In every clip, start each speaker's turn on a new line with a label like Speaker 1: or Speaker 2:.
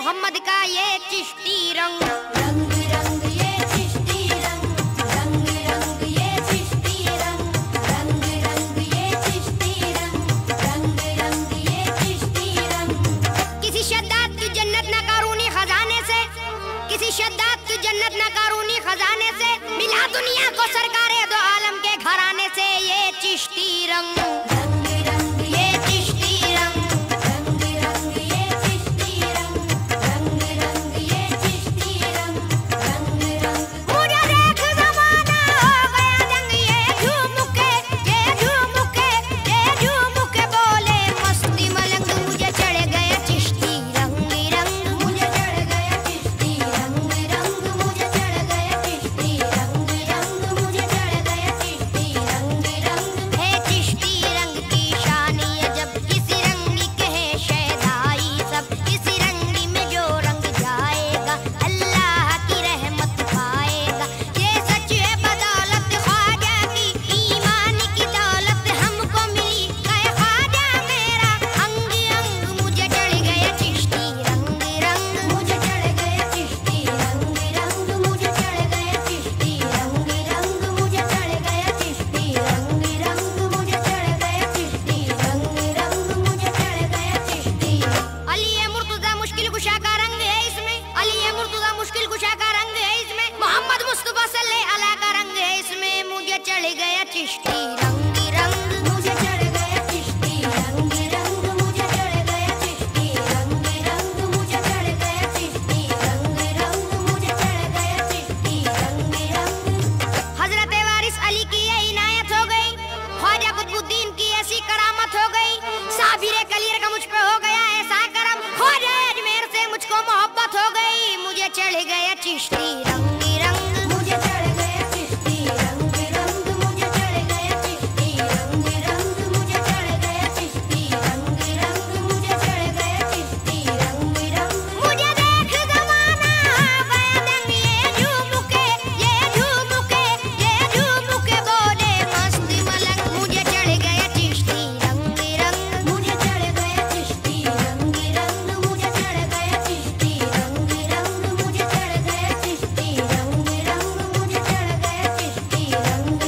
Speaker 1: मोहम्मद का ये चिश्ती रंग।
Speaker 2: रंग रंग ये चिश्ती रंग, रंग रंग ये चिश्ती रंग, रंग रंग ये चिश्ती रंग, रंग रंग ये चिश्ती रंग।
Speaker 1: किसी शद्दाद की जन्नत न कारूनी खजाने से, किसी शद्दाद की जन्नत न कारूनी खजाने से, मिला दुनिया को सरकारे दो आलम के घराने से ये चिश्ती रंग।
Speaker 2: रंग रंग ये चिश्ती रंग, रंग रंग ये चिश्ती रंग, रंग रंग ये चिश्ती रंग, रंग रंग।
Speaker 1: मुझे देख ज़माना हो गया दंग, ये झूमुके, ये झूमुके, ये झूमुके बोले मस्ती मलंग। मुझे चढ़ गया चिश्ती रंग रंग,
Speaker 2: मुझे चढ़ गया चिश्ती रंग रंग, मुझे चढ़ गया चिश्ती रंग रंग, मुझे चढ़ गया चिश्ती रंग रंग।
Speaker 1: है चिश्ती रंग की शान ये जब किसी रंगी कहे शहदाई सब। किसी रंगी में जो रंग जाएगा अल्लाह की रहमत पाएगा। ये सच है बदौलत ख्वाजा की, ईमान की दौलत हमको मिली। कहे ख्वाजा मेरा अंग अंग, मुझे चढ़ गया चिश्ती रंग रंग।
Speaker 2: मुझे चढ़ गया चिश्ती रंग रंग, मुझे चढ़ गया चिश्ती रंग रंग, मुझे चढ़ गया चिश्ती रंग रंग, मुझे चढ़ गया चिश्ती रंग रंग, मुझे चढ़ गया चिश्ती।
Speaker 1: अली ये मुर्तजा मुश्किल कुशा का रंग है इसमें, अली ये मुर्तजा मुश्किल कुशा का रंग है इसमें। मोहम्मद मुस्तफा सल्लल्लाहु अलैहि का रंग है इसमें। मुझे चढ़ गया चिश्ती रंग रंग।
Speaker 2: मुझे चढ़ गया चिश्ती रंग रंग, मुझे चढ़ गया चिश्ती रंग रंग, मुझे चढ़ गया चिश्ती रंग रंग, मुझे चढ़ गया चिश्ती रंग रंग।
Speaker 1: हजरत वारिस अली की ये इनायत हो गई, ख्वाजा कुतुबुद्दीन की ऐसी करामत हो गई। साबिर कलीर का मुझ पे हो गया ऐसा करम, ख्वाजा अजमेर से मुझको मोहब्बत हो गई। मुझे चढ़ गया चिश्ती रंग रंग।
Speaker 2: मुझे चढ़ गया चिश्ती रंग रंग, मुझे चढ़ गया चिश्ती रंग रंग, मुझे चढ़ गया चिश्ती रंग रंग, मुझे चढ़ गया चिश्ती रंग रंग।
Speaker 1: मुझे देख ज़माना हो गया दंग, ये झूमुके, ये झूमुके, ये झूमुके बोले मस्ती मलंग। मुझे चढ़ गया चिश्ती रंग रंग।
Speaker 2: मुझे चढ़ गया चिश्ती रंग रंग, मुझे चढ़ गया चिश्ती रंग रंग, मुझे चढ़ गया चिश्ती रंग रंग, मुझे चढ़ गया चिश्ती रंग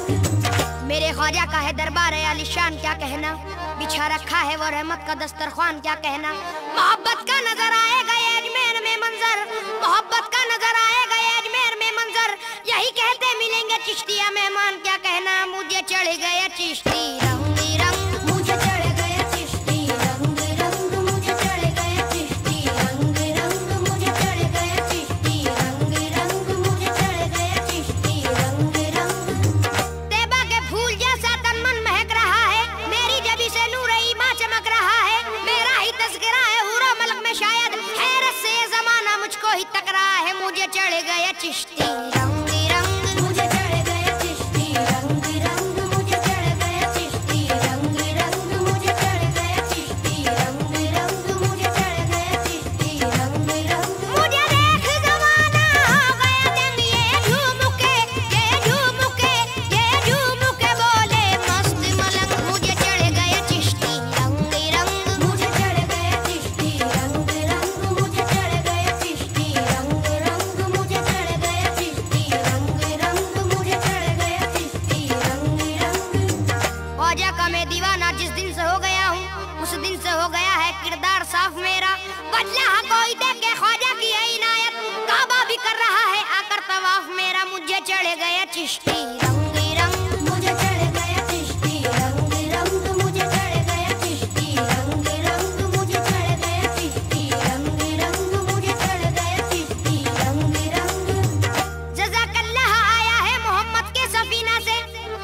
Speaker 2: रंग।
Speaker 1: मेरे ख्वाजा का है दरबार है आलिशान, क्या कहना। बिछा रखा है वो रहमत का दस्तरख्वान, क्या कहना। मोहब्बत का नजर आएगा ये अजमेर में मंजर, मोहब्बत का नजर आएगा ये अजमेर में मंजर। यही कहते मिलेंगे चिश्तिया मेहमान, क्या कहना। मुझे चढ़ गया चिश्ती रंग रंग।
Speaker 2: मुझे चढ़ गया चिश्ती रंग रंग, मुझे चढ़ गया चिश्ती रंग रंग, मुझे चढ़ गया चिश्ती रंग रंग, मुझे चढ़ गया चिश्ती रंग रंग।
Speaker 1: तैबा के फूल जैसा तन मन महक रहा है, मेरी जबी से नूर ईमान चमक रहा है। मेरा ही तज़किरा है हूरा मलक में शायद, हैरत से ये ज़माना मुझको ही तक रहा है। मुझे चढ़ गया चिश्ती रंग रंग।
Speaker 2: मुझे चढ़ गया चिश्ती रंग रंग, मुझे चढ़ गया चिश्ती रंग रंग, मुझे चढ़ गया चिश्ती रंग रंग, मुझे चढ़ गया चिश्ती रंग रंग।
Speaker 1: मुझे देख ज़माना हो गया दंग, ये झूमुके, ये झूमुके, ये झूमुके बोले मस्त मलंग। मुझे चढ़ गया चिश्ती रंग रंग।
Speaker 2: मुझे चढ़ गया चिश्ती रंग रंग, मुझे चढ़ गया चिश्ती रंग रंग, मुझे चढ़ गया चिश्ती रंग रंग, मुझे चढ़ गया चिश्ती रंग रंग।
Speaker 1: ख्वाजा का मैं दीवाना जिस दिन से हो गया हूँ, उस दिन से हो गया है किरदार साफ मेरा। बदला है कोई देख के ख्वाजा की है इनायत, काबा भी कर रहा है आकर तवाफ मेरा। मुझे चढ़ गया चिश्ती रंग रंग।
Speaker 2: मुझे चढ़ गया चिश्ती रंग रंग, मुझे चढ़ गया चिश्ती रंग रंग, मुझे चढ़ गया चिश्ती रंग रंग, मुझे चढ़ गया चिश्ती रंग रंग।
Speaker 1: जज़ाकल्लाह आया है मोहम्मद के सफीना से,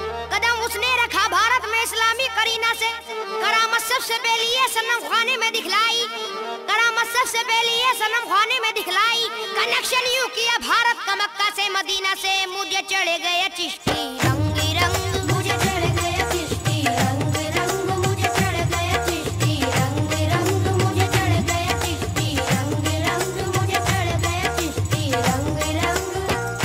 Speaker 1: कदम उसने रखा भारत में इस्लामी करीना से। करामत सबसे पहली ये सनम खाने में दिखलाई, करामत सबसे पहली ये सनम खाने में दिखलाई। कनेक्शन यूं किया भारत का मक्का से मदीना से। मुझे चढ़ गया चिश्ती रंग रंग।
Speaker 2: मुझे चढ़ गया चिश्ती रंग रंग, मुझे चढ़ गया चिश्ती रंग रंग, मुझे चढ़ गया चिश्ती रंग रंग, मुझे चढ़ गया चिश्ती रंग रंग।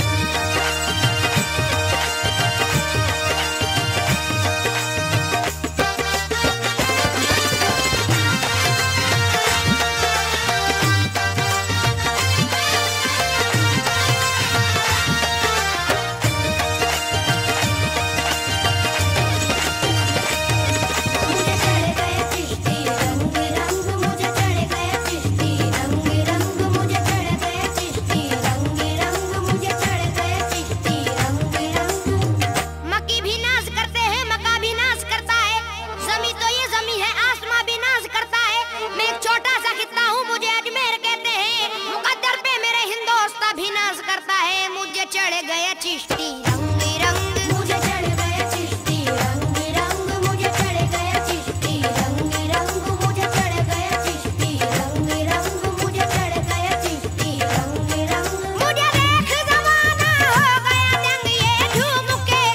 Speaker 1: करता है मुझे चढ़ गया चिश्ती रंग रंग
Speaker 2: मुझे चढ़ गया चिश्ती रंग रंग मुझे चढ़ गया चिश्ती रंग रंग मुझे चढ़ गया चिश्ती रंग रंग मुझे चढ़ गया चिश्ती रंग रंग
Speaker 1: मुझे देख जमाना हो गया दंग ये झूम के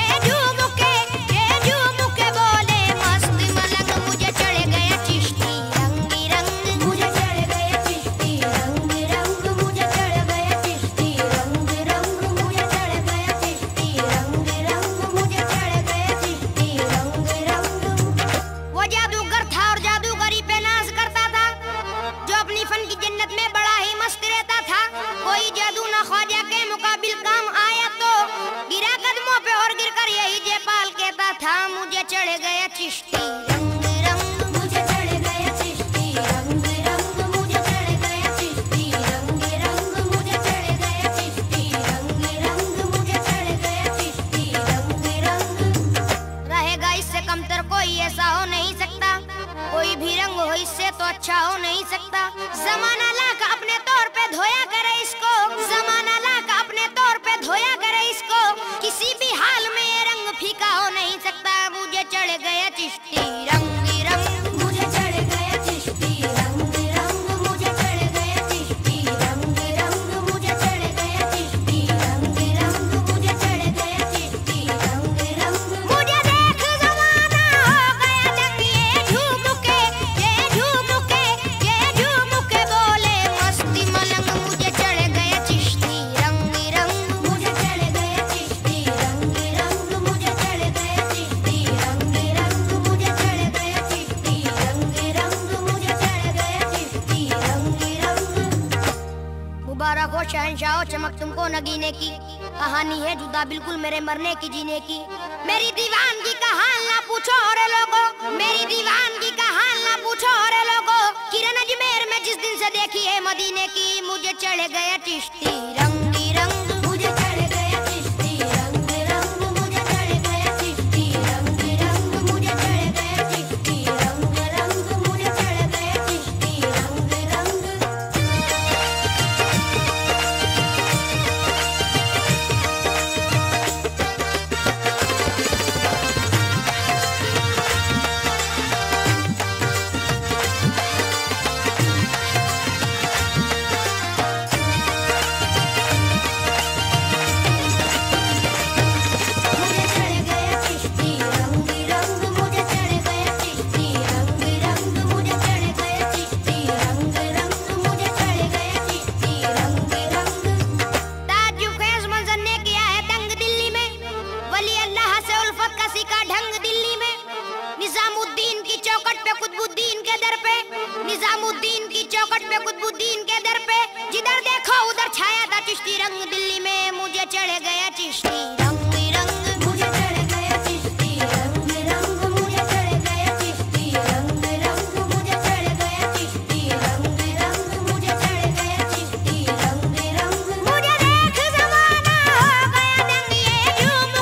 Speaker 1: बोले मस्त मलंग मुझे चढ़ गया चिश्ती रंग रंग
Speaker 2: मुझे चढ़ गया चिश्ती रंग रंग मुझे चढ़ गया चिश्ती रंग रंग मुझे चढ़ गया चिश्ती रंग रंग मुझे चढ़ गया चिश्ती रंग रंग
Speaker 1: वो जादूगर था और जादूगरी पे नाज करता था, जो अपनी फन की जन्नत में बड़ा ही मस्त रहता था। कोई जादू ना ख्वाजा के मुकाबिल काम आया तो गिरा कदमों पे और गिरकर यही जयपाल कहता था मुझे चढ़ गया चिश्ती रंग रंग
Speaker 2: मुझे चढ़ गया चिश्ती रंग रंग मुझे चढ़ गया चिश्ती रंग रंग मुझे चढ़ गया चिश्ती रंग रंग मुझे चढ़ गया चिश्ती रंग रंग
Speaker 1: रहेगा इससे कमतर कोई ऐसा हो नहीं सकता, कोई भी रंग हो इससे तो अच्छा हो नहीं सकता। जमाना लाका अपने तौर पे धोया करे इसको, जमाना लाका अपने तौर पे धोया करे इसको, किसी भी हाल में ये रंग फीका हो नहीं सकता। मुझे चढ़ गया चिश्ती रंग रंग
Speaker 2: मुझे चढ़ गया चिश्ती रंग रंग मुझे चढ़ गया चिश्ती रंग रंग मुझे चढ़ गया चिश्ती रंग रंग मुझे चढ़ गया चिश्ती रंग रंग
Speaker 1: मुझे देख जमाना हो गया दंग ये झूम के बोले मस्ती मलंग मुझे चढ़ गया चिश्ती रंग रंग
Speaker 2: मुझे चढ़ गया चिश्ती रंग रंग मुझे चढ़ गया चिश्ती रंग रंग मुझे चढ़ गया चिश्ती रंग रंग मुझे चढ़ गया चिश्ती रंग रंग
Speaker 1: मुबारक हो शहंशाह हो चमक तुमको नगीने की, कहानी है जुदा बिल्कुल मेरे मरने की जीने की। मेरी दीवानगी का हाल ना पूछो और लोगो, मेरी दीवानगी का हाल ना पूछो और लोगो, किरण अजमेर में जिस दिन से देखी है मदीने की। मुझे चढ़ गया चिश्ती रंग रंग
Speaker 2: मुझे चढ़ गया चिश्ती रंग रंग मुझे चढ़ गया चिश्ती रंग रंग मुझे चढ़ गया चिश्ती रंग रंग मुझे चढ़ गया चिश्ती रंग रंग मुझे चढ़ गया चिश्ती रंग रंग मुझे चढ़ गया चिश्ती रंग रंग मुझे चढ़ गया चिश्ती रंग रंग मुझे चढ़ गया चिश्ती रंग रंग
Speaker 1: ताज्जुब खेज मंजर ने किया है दंग दिल्ली में, वली अल्लाह से उल्फत का सिका ढंग दिल्ली में। निजामुद्दीन की चौखट पे कुतुबुद्दीन के दर पे, निजामुद्दीन की चौखट पे कुतुबुद्दीन के दर पे, जिधर देखो उधर छाया था चिश्ती रंग दिल्ली में। मुझे चढ़ गया चिश्ती रंग रंग
Speaker 2: मुझे चढ़ गया चिश्ती रंग रंग मुझे चढ़ गया चिश्ती रंग रंग मुझे चढ़ गया चिश्ती रंग रंग मुझे चढ़ गया चिश्ती रंग रंग
Speaker 1: मुझे देख जमाना हो गया दंग ये झूम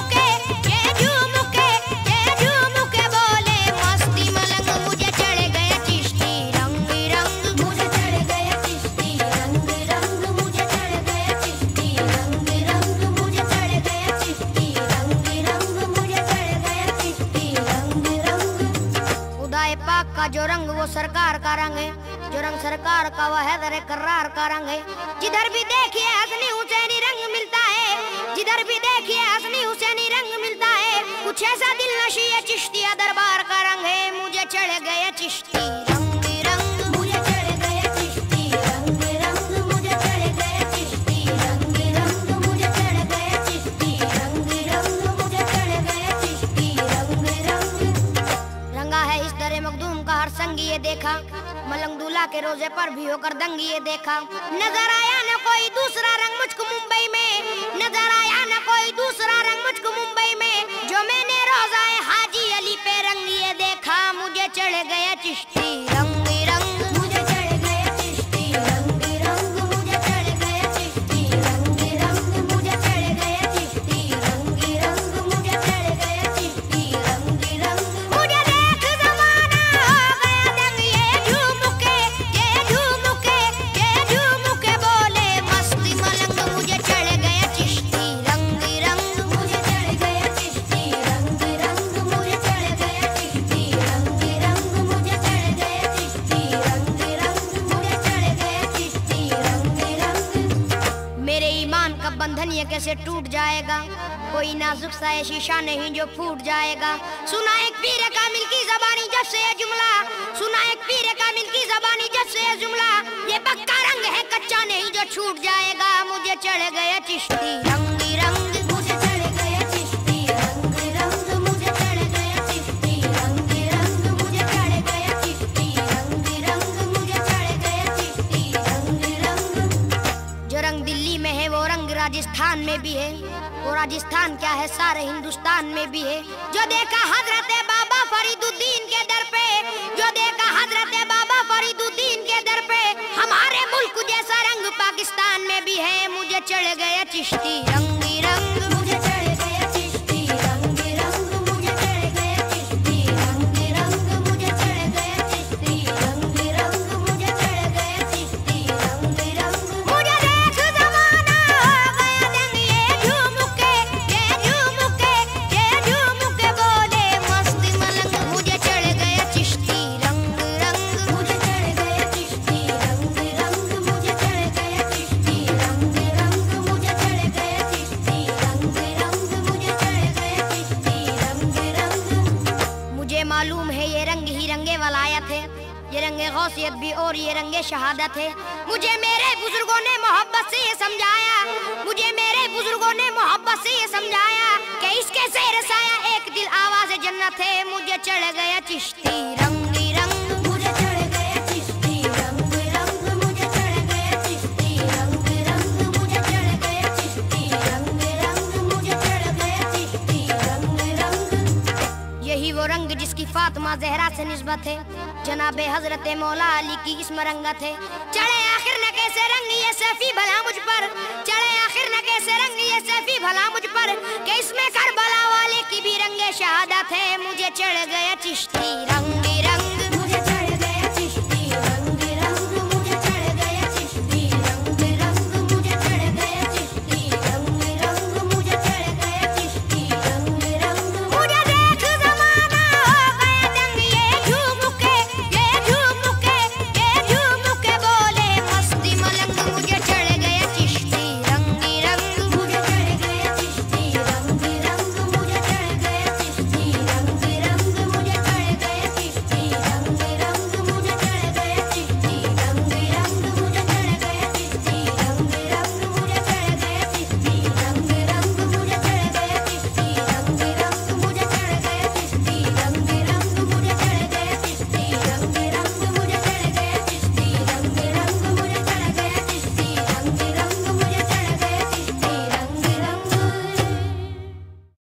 Speaker 1: के बोले मस्ती मलंग मुझे चढ़ गया चिश्ती रंग रंग
Speaker 2: मुझे चढ़ गया चिश्ती रंग रंग मुझे चढ़ गया चिश्ती रंग रंग मुझे चढ़ गया चिश्ती रंग रंग मुझे चढ़ गया चिश्ती रंग रंग
Speaker 1: खुदाए पाक का जो रंग वो सरकार का रंग है, जो रंग सरकार का वह है दरे करार का रंग है। जिधर भी देखिए हसनी हुसैनी रंग मिलता है, जिधर भी देखिए हसनी हुसैनी रंग मिलता है। कुछ ऐसा दिल नशी है चिश्तिया दरबार का रंग है। मुझे चढ़ गया चिश्ती रंग रंग
Speaker 2: मुझे चढ़ गया चिश्ती रंग रंग मुझे चढ़ गया चिश्ती रंग रंग मुझे चढ़ गया चिश्ती रंग रंग मुझे चढ़ गया चिश्ती रंग रंग
Speaker 1: रंगा है इस दरे मखदूम का हर संग ये देखा, मलंग दूल्हा के रोजे पर भी होकर दंग ये देखा। नजर आया न कोई दूसरा रंग मुझको मुंबई में, नजर आया न कोई दूसरा रंग मुझको मुंबई में, जो मैंने रोजाए हाजी अली पे रंग ये देखा। मुझे चढ़ गया चिश्ती रंग रंग
Speaker 2: मुझे चढ़ गया चिश्ती रंग रंग मुझे चढ़ गया चिश्ती रंग रंग मुझे चढ़ गया चिश्ती रंग रंग मुझे चढ़ गया चिश्ती रंग रंग
Speaker 1: मुझे देख जमाना हो गया दंग ये झूम के बोले मस्ती मलंग मुझे चढ़ दिन ये कैसे टूट जाएगा। कोई नाजुक सा ये शीशा नहीं जो फूट जाएगा। सुना एक पीर कामिल की ज़बानी जब से ये जुमला, सुना एक पीर कामिल की ज़बानी जब से ये जुमला, ये पक्का रंग है कच्चा नहीं जो छूट जाएगा। मुझे चढ़ गया चिश्ती रंग रंग,
Speaker 2: मुझे चढ़ गया चिश्ती रंग रंग, मुझे चढ़ गया चिश्ती रंग रंग, मुझे चढ़ गया चिश्ती रंग रंग, मुझे चढ़ गया चिश्ती रंग रंग।
Speaker 1: जो रंग दिल्ली में है वो रंग राजस्थान में भी है, वो राजस्थान क्या है सारे हिंदुस्तान में भी है। जो देखा हजरत बाबा फरीदुद्दीन के दर पे, जो देखा हजरत बाबा फरीदुद्दीन के दर पे, हमारे मुल्क जैसा रंग पाकिस्तान में भी है। मुझे चढ़ गया चिश्ती रंग रंग,
Speaker 2: मुझे चढ़ गया चिश्ती रंग रंग, मुझे चढ़ गया चिश्ती रंग रंग, मुझे चढ़ गया चिश्ती रंग रंग, मुझे चढ़ गया चिश्ती रंग रंग।
Speaker 1: मुझे देख ज़माना हो गया दंग, ये झूम के बोले मस्त मलंग। मुझे चढ़ गया चिश्ती रंग रंग,
Speaker 2: मुझे चढ़ गया चिश्ती रंग रंग, मुझे चढ़ गया चिश्ती रंग रंग, मुझे चढ़ गया चिश्ती रंग रंग, मुझे चढ़ गया चिश्ती रंग रंग।
Speaker 1: मुझे मालूम है ये रंग ही रंगे वलायत है, ये रंगे गौसियत भी और ये रंगे शहादत है। मुझे मेरे बुजुर्गों ने मोहब्बत से ये समझाया, मुझे मेरे बुजुर्गों ने मोहब्बत से ये समझाया कि इसके सेर साया एक दिल आवाज़ जन्नत है। मुझे चढ़ गया चिश्ती रंग रंग,
Speaker 2: मुझे चढ़ गया चिश्ती रंग रंग, मुझे चढ़ गया चिश्ती रंग रंग, मुझे चढ़ गया चिश्ती रंग रंग, मुझे चढ़ गया चिश्ती रंग रंग।
Speaker 1: यही वो रंग जिसकी फातिमा जहरा से निस्बत है, जनाबे हजरत मौला अली की इसमें रंगत है। चढ़े आखिर न कैसे रंग ये सैफी भला मुझ पर, चढ़े आखिर न कैसे रंग ये सैफी भला मुझ पर, कि इसमें करबला वाले की भी रंगे शहादत है। मुझे चढ़ गया चिश्ती रंग